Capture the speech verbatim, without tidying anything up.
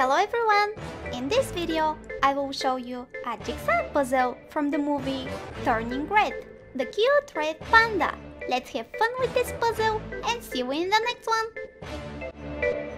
Hello everyone! In this video, I will show you a jigsaw puzzle from the movie Turning Red, the cute red panda. Let's have fun with this puzzle and see you in the next one!